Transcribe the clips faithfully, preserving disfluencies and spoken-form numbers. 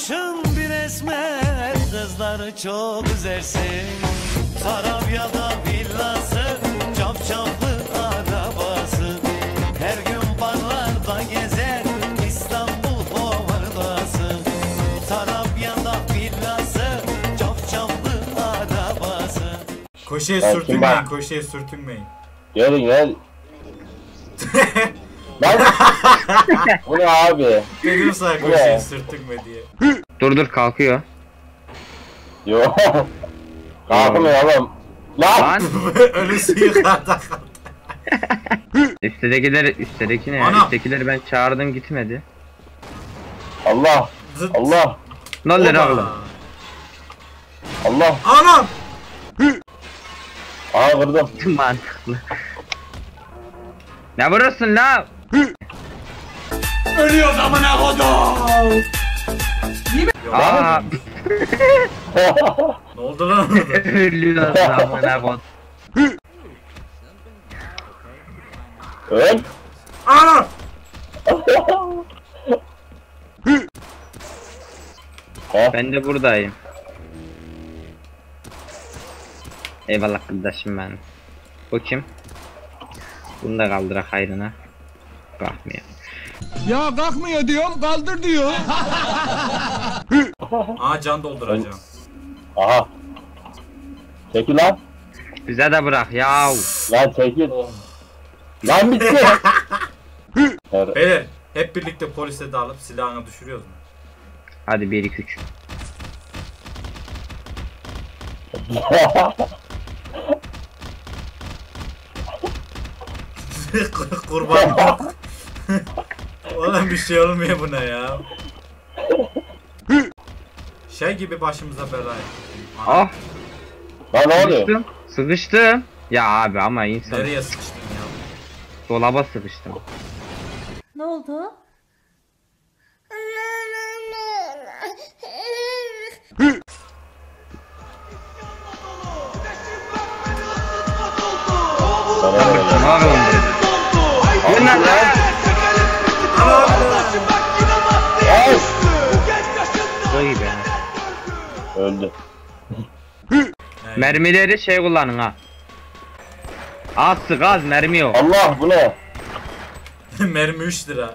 Sarışın bir esmer kızları çok üzersin. Tarabya'da villası, çapçaplı arabası. Her gün barlarda gezer, İstanbul hovardası. Tarabya'da villası, çapçaplı arabası. Koşuya sürtünmeyin, koşuya sürtünmeyin. Gelin gel. Lan bu ne abi? Dedim sana koşuya sürtünme diye. Dur dur kalkıyor. Yo. Kalkmıyor oğlum. Lan. Ölüsü yukarıda kaldı. Üsttekileri, üsttekini ya. Üsttekileri ben çağırdım gitmedi. Allah. Zıt. Allah. Ne olur abi? Allah. Anam. Aa kırdım. Mantıklı. Ne vuruyorsun la? Ölüyoruz amına kodum. Aa. Ne oldu lan orada? Ölüyoruz amına kodum. Öl. Anam. Ben de buradayım. Eyvallah kardeşim ben. Bu kim? Bunu da kaldırak hayrına. Kalkmıyor. Ya kalkmıyor diyorum, kaldır diyor. Aa can dolduracağım. Aha. Çekil lan. Bize de bırak yav. Lan çekil. Oh. Lan bitti. Beyler hep birlikte polise dağılıp silahını düşürüyoruz mu? Hadi bir iki üç. Kurban yok. Oğlum bir şey olmuyor buna ya. Şey gibi başımıza bela ettin. Ah. Lan ne oluyor? Sıkıştım. Sıkıştım. Ya abi ama insan. Nereye sıkıştın ya? Dolaba sıkıştım. Ne oldu? Ne yapıyorsun? Bu ne lan? Koy be. Öldü. Mermileri şey kullanın ha. Az sık az mermi yok. Allah bu ne? Mermi üç lira.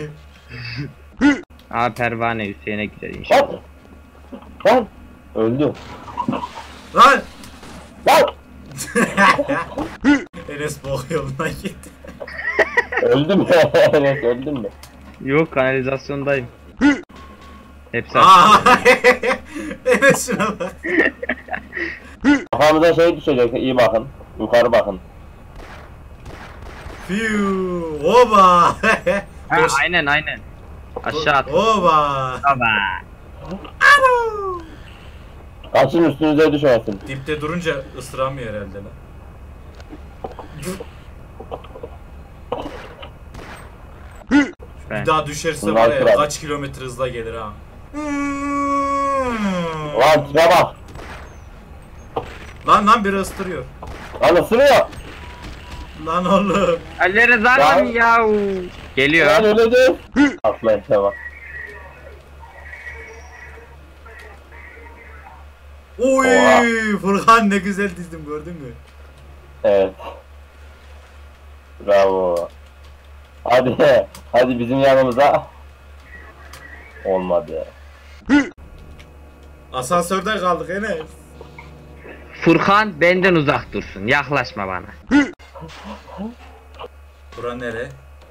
Aa pervane Hüseyin'e gider inşallah. Lan. Lan. Öldü. Lan! Lan. Enes bok yoluna gitti. Öldüm mü? Evet öldüm mü? Yok kanalizasyondayım. Hepsi Aa! Enes şuna bak. Kafamıza şey düşecek, iyi bakın. Yukarı bakın. Fiu! Oba! Ha, aynen aynen. Aşağı at. Oba! Baba. Kaçın üstünüze düşmesin. Dipte durunca ısıramıyor herhalde lan. Bir daha düşerse Bunlar var ya kral. kaç kilometre hızla gelir ha. Lan tipe bak. Lan lan biri ıstırıyor. Lan ısırıyor. Lan oğlum. Elleri zaten ya. Geliyor. Lan öyle değil. Atla işte bak. Oy Oha. Furkan ne güzel dizdim gördün mü? Evet. Bravo. Hadi. Hadi bizim yanımıza. Olmadı. Asansörde kaldık Enes. Furkan benden uzak dursun. Yaklaşma bana. Bura nere?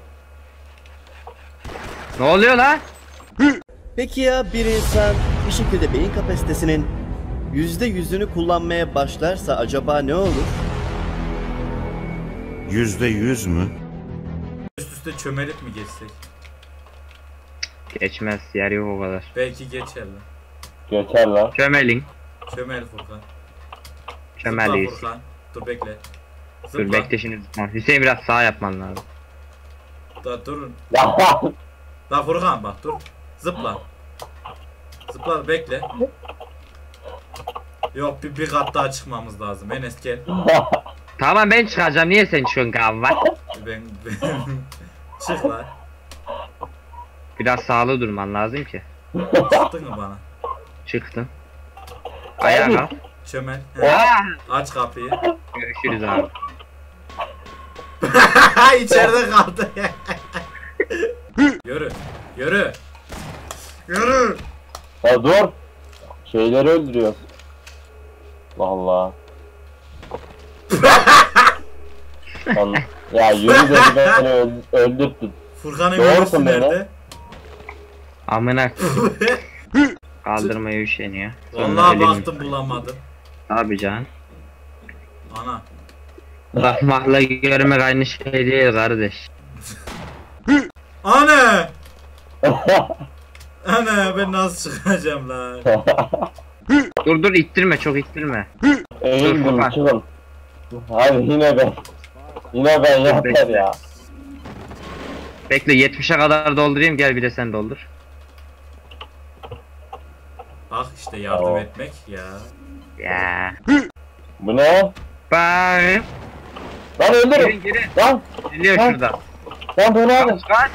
Ne oluyor lan? Peki ya bir insan bir şekilde beyin kapasitesinin yüzde yüzünü kullanmaya başlarsa acaba ne olur? Yüzde yüz mü? Üst üste çömelip mi geçsek? Geçmez yer yok o kadar. Belki geçer lan. Geçer lan. Çömelin. Çömel Furkan. Çömeliyiz. Zıpla Furkan. Dur bekle. Zıpla. Dur bekle şimdi zıpla. Hüseyin biraz sağ yapman lazım. Da durun. Ya. La Furkan bak dur. Zıpla. Zıpla bekle. Yok bir, bir kat daha çıkmamız lazım. Enes gel. Tamam ben çıkacağım. Niye sen çıkıyorsun kahve? Ben, ben... Çık lan. Biraz sağlı durman lazım ki. Çıktın mı bana? Çıktın. Ayağa kalk. Çömel. He. Aç kapıyı. Görüşürüz abi. İçeride kaldı. Yürü. Yürü. Yürü. Ya dur. Şeyleri öldürüyoruz. Vallahi. Lan, ya yürü dedi beni öld öldürttün. Furkan'ın Doğrusun görüntüsü beni. nerede? Amına. Kaldırmaya üşeniyor. Sonra Vallahi elini- baktım bulamadım. Abi can. Ana. Bakmakla görmek aynı şey değil kardeş. Ana. Ana ben nasıl çıkacağım lan? Dur dur ittirme, çok ittirme. Eğildim Furkan. çıkın. Hadi yine ben. Yine ben yeter bekle. ya. Bekle yetmişe kadar doldurayım, gel bir de sen doldur. Bak işte yardım Oo. etmek ya. Ya. Bu ne? Bak. Lan Girin öldürün. girin. Lan. Geliyor Ha. şurada. Lan bu ne abi? Kaç kaç.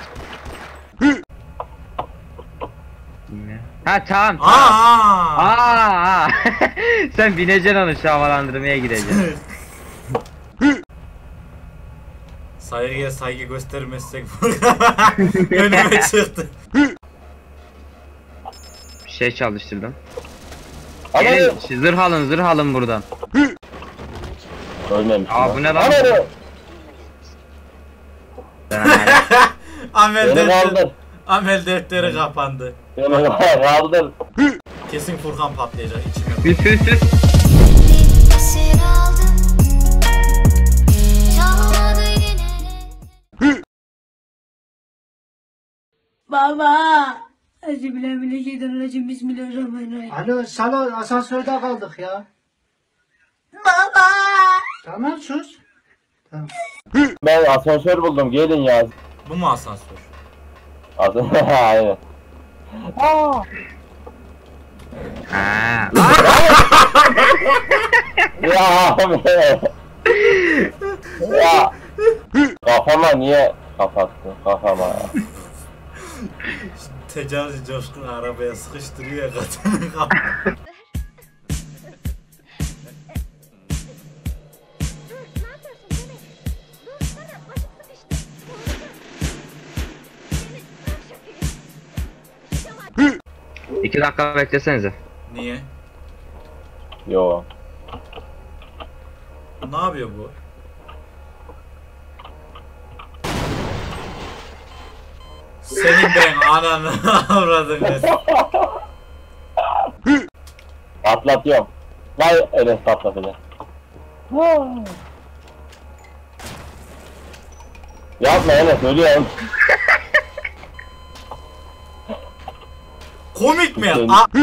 Ha tamam. Aa! tamam. Aa. Sen bineceksin onu, şu havalandırmaya gideceksin. Saygıya saygı göstermezsek önüme çıktı. Bir şey çalıştırdım. Ana. Gelin zırh alın, zırh alın buradan. Ölmemiş. Aa bu ne lan? Ana. Amel Beni defteri, kaldır. amel defteri kapandı. Beni kaldır. Kesin Furkan patlayacak içime. Üst üst üst. Esir aldım. Çalmadı yine. Baba. Euzubillahimineşşeytanirracim. Bismillahirrahmanirrahim. Alo salon asansörde kaldık ya. Baba. Tamam sus. Ben asansör buldum. Gelin ya. Bu mu asansör? Asansör. Aynen. Ha. Lan. Ya abi. Ya. Kafama niye kapattın? Kafama ya. Tecavüz coşkun arabaya sıkıştırıyor ya kadını kafasını. İki dakika beklesenize. Niye? Yo. Ne yapıyor bu? Senin ben ananı avradın. Atlatıyorum. Vay Enes patlatacak. Yapma Enes ölüyorum. Komik mi? Senin- A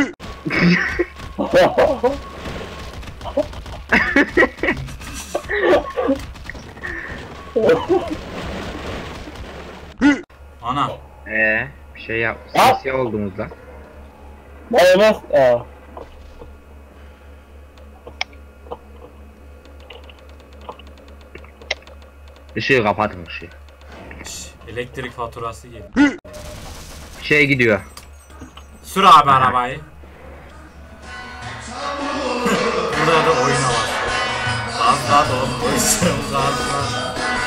Ana. Ee, bir şey yap. Ha? Siyah oldunuz lan. Enes. Ee. Işığı kapatın ışığı. Şş, elektrik faturası geliyor. Şey gidiyor. Sür abi arabayı. Burada da oyuna bak. Gazla da oğlum koysun gazla.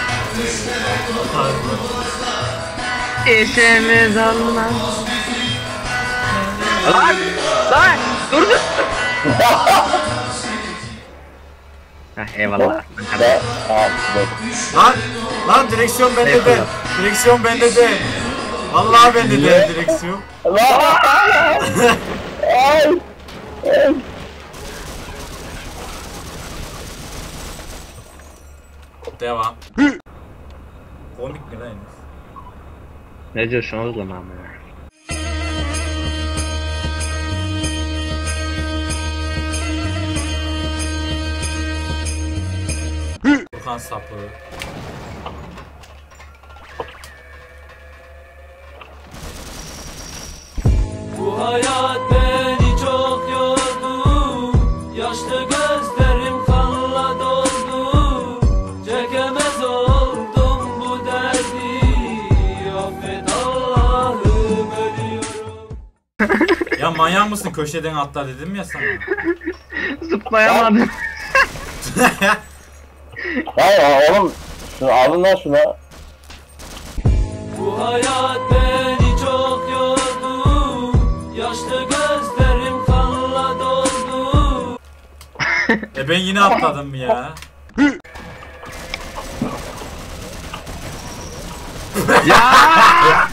İşimiz Allah. Lan! Lan! Dur dur! Heh, eyvallah. Ve. Ha, dur. Lan! Lan direksiyon bende de. Eyvallah. Direksiyon bende de. Vallahi bende de direksiyon. Lan! Ay! Ay! Devam. Komik mi lan Enes? Ne diyorsun oğlum ama? Furkan sapı. Bu hayat beni çok yordu. Yaşlı gözlerim kanla doldu. Çekemez oldum bu derdi. Affet Allah'ım ölüyorum. Sen manyak mısın? Köşeden atla dedim ya sana. Zıplayamadım. Hayır oğlum. Şunu alın lan şuna. Bu hayat beni çok yordu. Yaşlı gözlerim kanla doldu. E ben yine atladım ya. Ya!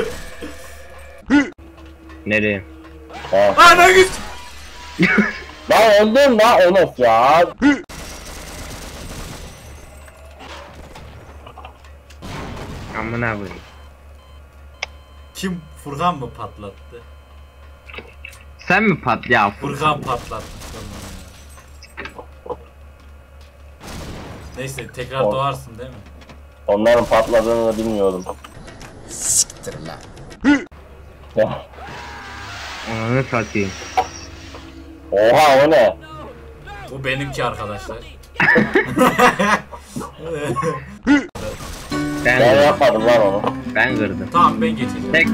Nereye? Ana git. Lan öldüm lan Enes ya. Amına koyayım. Kim? Furkan mı patlattı? Sen mi pat ya? Furkan patlattı. Neyse tekrar O- doğarsın değil mi? Onların patladığını bilmiyordum. Siktir lan. Ya. Onu satayım. Oha o ne? Bu benimki arkadaşlar. Ben Ben kırdım. yapmadım lan onu. Ben kırdım. Tamam ben geçeceğim. Tek.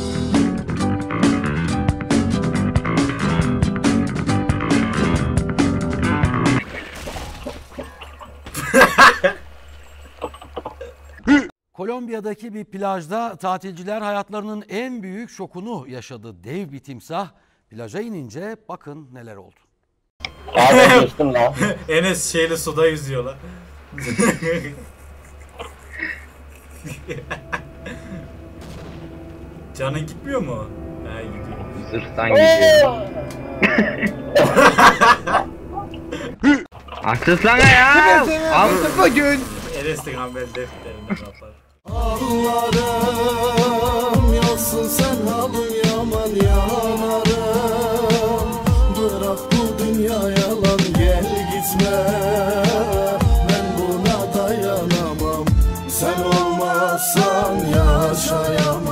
Kolombiya'daki bir plajda tatilciler hayatlarının en büyük şokunu yaşadı. Dev bir timsah plaja inince bakın neler oldu. Abi geçtim lan. Enes şeyli suda yüzüyor lan. Canın gitmiyor mu? He gidiyor. Zırhtan gidiyor. Açılsana ya. Al. Enes de gamber defterini kapar. Ağlarım yolsun sen halım yaman yanarım. Bırak bu dünya yalan gel gitme. Ben buna dayanamam. Sen olmazsan yaşayamam.